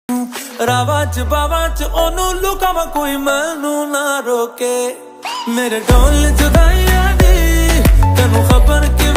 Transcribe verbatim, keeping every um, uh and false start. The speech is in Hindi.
रावा च बावा च ओनू लुकावा कोई मैनू ना रोके मेरे ढोल जुदाइयां दी तेनू खबर क्यों